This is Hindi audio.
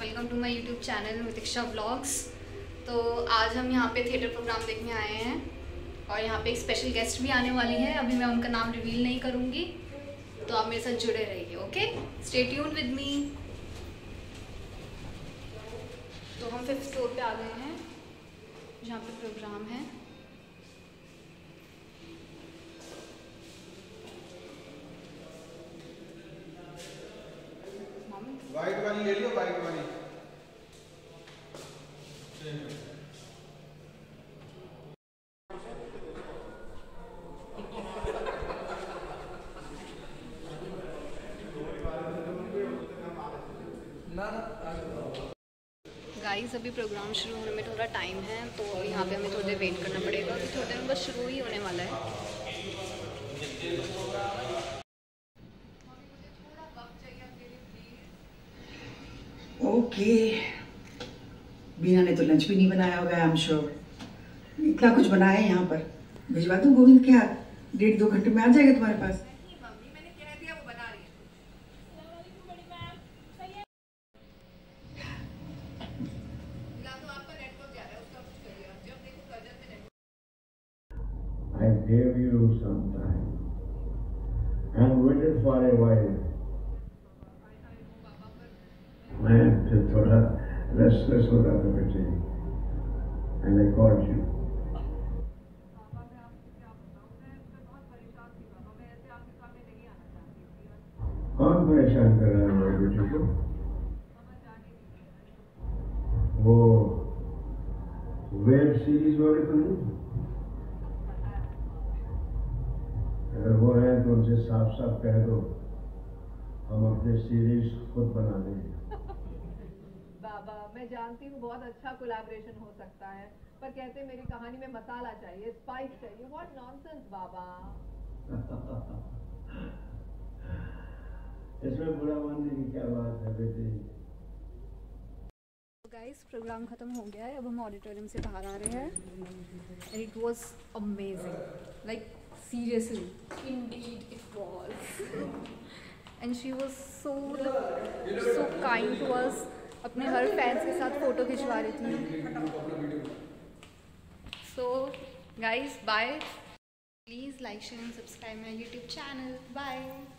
Welcome to my YouTube channel Mitiksha vlogs. तो आज हम यहाँ पे थिएटर प्रोग्राम देखने आए हैं और यहाँ पे एक स्पेशल गेस्ट भी आने वाली है। अभी मैं उनका नाम रिवील नहीं करूँगी, तो आप मेरे साथ जुड़े रहिए। Okay, stay tuned with me. तो हम 5th फ्लोर पे आ गए हैं जहाँ पे प्रोग्राम है। वाइट वाली ले लियो, वाइट वाली। गाइस अभी प्रोग्राम शुरू होने में थोड़ा टाइम है, तो यहाँ पे हमें थोड़ी देर वेट करना पड़ेगा। अभी थोड़ी देर में बस शुरू ही होने वाला है। ओके, बीना ने तो लंच भी नहीं बनाया होगा। आई एम श्योर इतना कुछ बनाया है यहाँ पर। भिजवा दूँ गोविंद के हाथ, 1.5-2 घंटे में आ जाएगा तुम्हारे पास। नहीं मम्मी, मैंने कह दिया वो बना रही है। तो आपका नेटवर्क जा रहा है, उसका कुछ करिए। जब देखो कर्जत में network. I gave you some time and waited for a while. मैं थोड़ा रेस्टलेस हो रहा था बेटे, and I called you. कौन परेशान कर रहा है मेरे बेटे को? वो वेब सीरीज वाले तो नहीं? अगर वो है तो उनसे साफ साफ कह दो हम अपने सीरीज खुद बना लेंगे। बाबा, मैं जानती हूँ बहुत अच्छा कोलैबोरेशन हो सकता है, पर कहते हैं मेरी कहानी में मसाला चाहिए, स्पाइस चाहिए। व्हाट नॉनसेंस बाबा। इसमें बुरा मानने की क्या बात है बेटे। गाइस प्रोग्राम ख़त्म हो गया है, अब हम ऑडिटोरियम से बाहर आ रहे हैं। And it was amazing, like seriously, indeed it was. And she was so kind to us. अपने हर फैंस के साथ फ़ोटो खिंचवा रही थी। So guys bye, please like share and subscribe my YouTube channel. Bye.